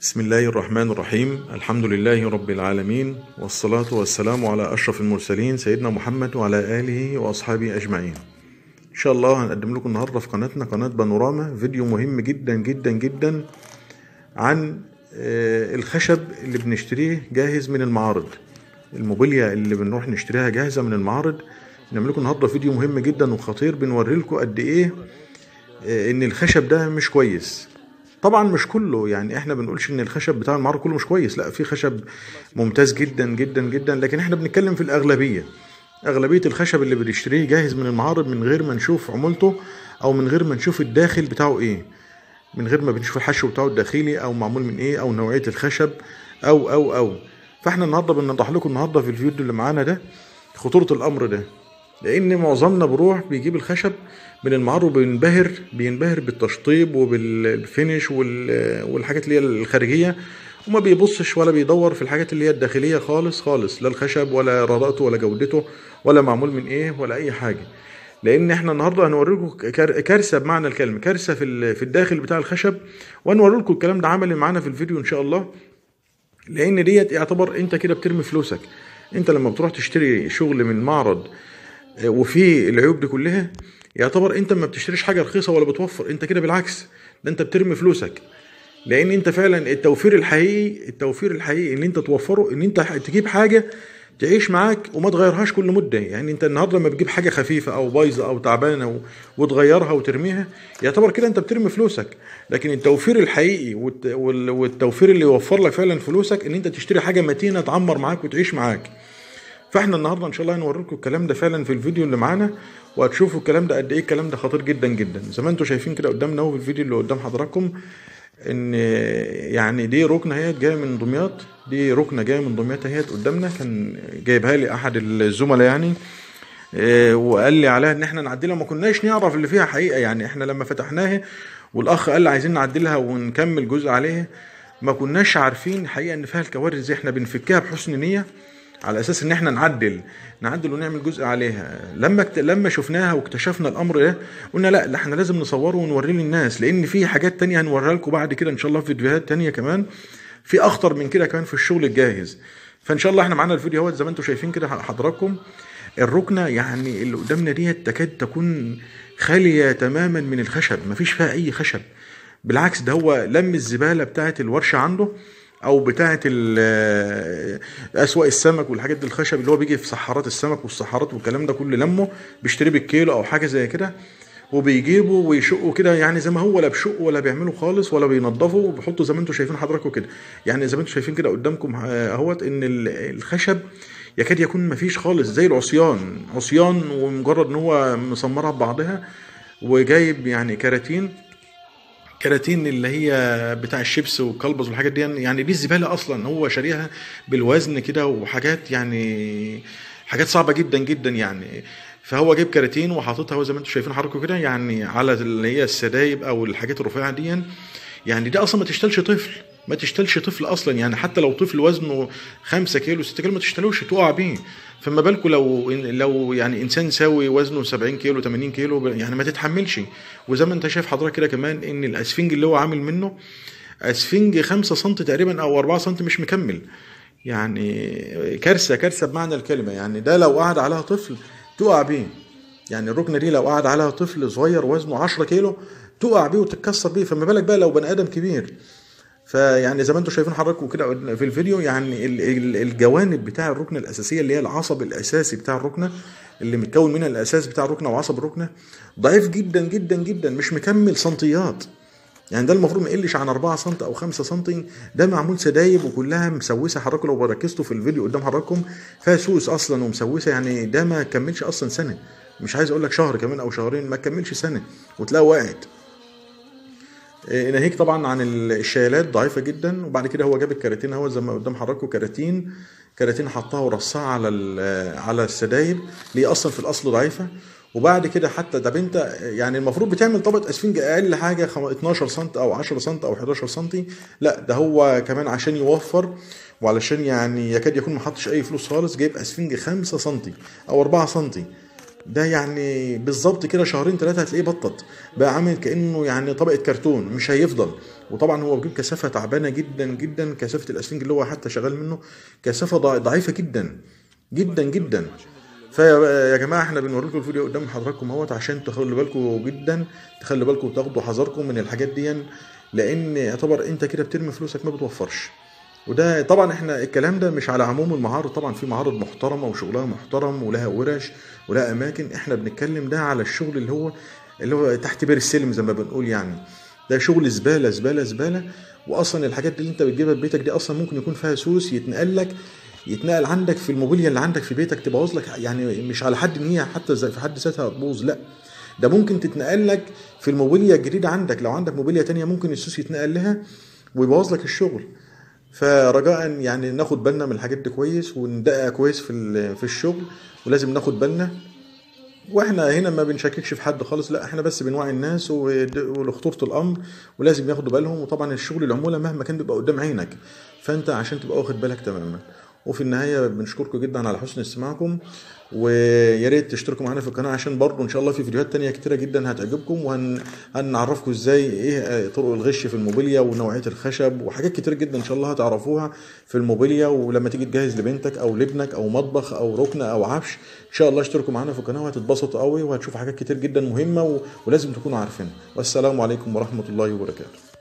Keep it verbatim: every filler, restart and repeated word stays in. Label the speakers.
Speaker 1: بسم الله الرحمن الرحيم. الحمد لله رب العالمين، والصلاة والسلام على أشرف المرسلين سيدنا محمد وعلى آله وأصحابه أجمعين. إن شاء الله هنقدم لكم النهاردة في قناتنا قناة بانوراما فيديو مهم جدا جدا جدا عن الخشب اللي بنشتريه جاهز من المعارض، الموبيليا اللي بنروح نشتريها جاهزة من المعارض. نعمل لكم النهاردة فيديو مهم جدا وخطير بنوري لكم قد إيه إن الخشب ده مش كويس. طبعا مش كله، يعني احنا بنقولش ان الخشب بتاع المعارض كله مش كويس، لا، في خشب ممتاز جدا جدا جدا، لكن احنا بنتكلم في الاغلبيه. اغلبيه الخشب اللي بنشتريه جاهز من المعارض من غير ما نشوف عمولته، او من غير ما نشوف الداخل بتاعه ايه، من غير ما بنشوف الحشو بتاعه الداخلي او معمول من ايه او نوعيه الخشب او او او فاحنا النهارده بنوضح لكم النهارده في الفيديو اللي معانا ده خطوره الامر ده، لان معظمنا بروح بيجيب الخشب من المعارض وبينبهر بينبهر بالتشطيب وبالفينش والحاجات اللي هي الخارجيه، وما بيبصش ولا بيدور في الحاجات اللي هي الداخليه خالص خالص، لا الخشب ولا رضاءته ولا جودته ولا معمول من ايه ولا اي حاجه. لان احنا النهارده هنوريكم كارثه بمعنى الكلمه، كارثه في في الداخل بتاع الخشب، وهنوري لكم الكلام ده عملي معانا في الفيديو ان شاء الله. لان ديت يعتبر انت كده بترمي فلوسك. انت لما بتروح تشتري شغل من معرض وفي العيوب دي كلها، يعتبر انت ما بتشتريش حاجه رخيصه ولا بتوفر، انت كده بالعكس، ده انت بترمي فلوسك. لان انت فعلا التوفير الحقيقي التوفير الحقيقي ان انت توفره ان انت تجيب حاجه تعيش معاك وما تغيرهاش كل مده. يعني انت النهارده لما بتجيب حاجه خفيفه او بايظه او تعبانه وتغيرها وترميها، يعتبر كده انت بترمي فلوسك. لكن التوفير الحقيقي والتوفير اللي يوفر لك فعلا فلوسك ان انت تشتري حاجه متينه تعمر معاك وتعيش معاك. فاحنا النهارده ان شاء الله هنوري لكم الكلام ده فعلا في الفيديو اللي معانا، وهتشوفوا الكلام ده قد ايه الكلام ده خطير جدا جدا. زي ما انتم شايفين كده قدامنا اهو في الفيديو اللي قدام حضراتكم، ان يعني دي ركنه اهي جايه من دمياط، دي ركنه جايه من دمياط اهي قدامنا، كان جايبها لي احد الزملاء يعني، اه وقال لي عليها ان احنا نعدلها، ما كناش نعرف اللي فيها حقيقه. يعني احنا لما فتحناها والاخ قال لي عايزين نعدلها ونكمل جزء عليها، ما كناش عارفين حقيقه ان فيها الكوارث دي. احنا بنفكها بحسن نيه على اساس ان احنا نعدل نعدل ونعمل جزء عليها. لما كت... لما شفناها واكتشفنا الامر ده قلنا لا لا احنا لازم نصوره ونوريه للناس، لان في حاجات تانية هنوريها لكم بعد كده ان شاء الله في فيديوهات تانية كمان، في اخطر من كده كمان في الشغل الجاهز. فان شاء الله احنا معانا الفيديو اهوت زي ما انتم شايفين كده حضراتكم. الركنه يعني اللي قدامنا ديت تكاد تكون خاليه تماما من الخشب، مفيش فيها اي خشب، بالعكس ده هو لم الزباله بتاعه الورشه عنده او بتاعه اسواق السمك والحاجات دي، الخشب اللي هو بيجي في صحارات السمك والصحارات والكلام ده كله لمه بيشتريه بالكيلو او حاجه زي كده، وبيجيبه ويشقه كده يعني زي ما هو، لا بشقه ولا بيعمله خالص ولا بينضفه، وبيحطه زي ما انتم شايفين حضراتكم كده. يعني زي ما انتم شايفين كده قدامكم اهوت ان الخشب يكاد يكون مفيش خالص، زي العصيان، عصيان ومجرد ان هو مسمرها ببعضها، وجايب يعني كراتين كراتين اللي هي بتاع الشيبس والكلبز والحاجات دي، يعني دي الزباله اصلا هو شاريها بالوزن كده، وحاجات يعني حاجات صعبه جدا جدا يعني. فهو جايب كراتين وحاططها زي ما انتم شايفين حضراتكم كده، يعني على اللي هي السدايب او الحاجات الرفيعه دي. يعني دي اصلا ما تشتلش طفل ما تشتلش طفل اصلا، يعني حتى لو طفل وزنه خمسة كيلو ستة كيلو ما تشتلوش، تقع بيه. فما بالكم لو لو يعني انسان ساوي وزنه سبعين كيلو ثمانين كيلو، يعني ما تتحملش. وزي ما انت شايف حضرتك كده كمان ان الاسفنج اللي هو عامل منه اسفنج خمسة سم تقريبا او أربعة سم مش مكمل، يعني كارثه كارثه بمعنى الكلمه. يعني ده لو قعد عليها طفل تقع بيه، يعني الركنه دي لو قعد عليها طفل صغير وزنه عشرة كيلو تقع بيه وتتكسر بيه، فما بالك بقى لو بني ادم كبير. فيعني زي ما انتم شايفين حضراتكم كده في الفيديو، يعني الجوانب بتاع الركنه الاساسيه اللي هي العصب الاساسي بتاع الركنه، اللي متكون منها الاساس بتاع الركنه وعصب الركنه، ضعيف جدا جدا جدا، مش مكمل سنتيات. يعني ده المفروض ما يقلش عن أربعة سم او خمسة سم. ده معمول سدايب وكلها مسوسه، حضراتكم لو ركزتوا في الفيديو قدام حضراتكم فيها سوس اصلا ومسوسه، يعني ده ما كملش اصلا سنه، مش عايز اقول لك شهر كمان او شهرين، ما كملش سنه وتلاقيها وقعت. ناهيك طبعا عن الشيلات ضعيفه جدا. وبعد كده هو جاب الكراتين اهو زي ما قدام حضراتكم، كراتين كراتين حطها ورصها على على السدايب اللي اصلا في الاصل ضعيفه. وبعد كده حتى ده انت يعني المفروض بتعمل طبقه اسفنج اقل حاجه اتناشر سم او عشرة سم او حداشر سم، لا ده هو كمان عشان يوفر وعلشان يعني يكاد يكون ما حطش اي فلوس خالص، جايب اسفنج خمسة سم او أربعة سم. ده يعني بالظبط كده شهرين ثلاثه هتلاقيه بطط، بقى عامل كانه يعني طبقه كرتون مش هيفضل. وطبعا هو بيجيب كثافه تعبانه جدا جدا، كثافه الاسفنج اللي هو حتى شغال منه كثافه ضع- ضعيفه جدا جدا جدا. فيا جماعه احنا بنوري لكم الفيديو قدام حضراتكم اهوت عشان تخلوا بالكم جدا، تخلوا بالكم وتاخدوا حذركم من الحاجات دي، لان يعتبر انت كده بترمي فلوسك ما بتوفرش. وده طبعا احنا الكلام ده مش على عموم المعارض، طبعا في معارض محترمه وشغلها محترم ولها ورش ولها اماكن، احنا بنتكلم ده على الشغل اللي هو اللي هو تحت بير السلم زي ما بنقول يعني. ده شغل زباله زباله زباله. واصلا الحاجات اللي انت بتجيبها ببيتك دي اصلا ممكن يكون فيها سوس يتنقل لك، يتنقل عندك في الموبيليا اللي عندك في بيتك تبوظ لك، يعني مش على حد ان هي حتى زي في حد ذاتها هتبوظ، لا ده ممكن تتنقل لك في الموبيليا الجديده عندك. لو عندك موبيليا تانية ممكن السوس يتنقل لها ويبوظ لك الشغل. فرجاء يعني ناخد بالنا من الحاجات دي كويس، وندقق كويس في ال- في الشغل، ولازم ناخد بالنا. واحنا هنا ما بنشككش في حد خالص، لا احنا بس بنوعي الناس ود- ولخطورة الامر، ولازم ياخدوا بالهم. وطبعا الشغل العمولة مهما كان بيبقى قدام عينك، فانت عشان تبقى واخد بالك تماما. وفي النهاية بنشكركم جدا على حسن استماعكم، ويا ريت تشتركوا معانا في القناة عشان برضو ان شاء الله في فيديوهات تانية كتيرة جدا هتعجبكم، وهنعرفكم ازاي ايه طرق الغش في الموبيليا ونوعية الخشب وحاجات كتير جدا ان شاء الله هتعرفوها في الموبيليا. ولما تيجي تجهز لبنتك او لابنك او مطبخ او ركنة او عفش، ان شاء الله اشتركوا معانا في القناة وهتتبسطوا قوي، وهتشوفوا حاجات كتير جدا مهمة و- ولازم تكونوا عارفينها. والسلام عليكم ورحمة الله وبركاته.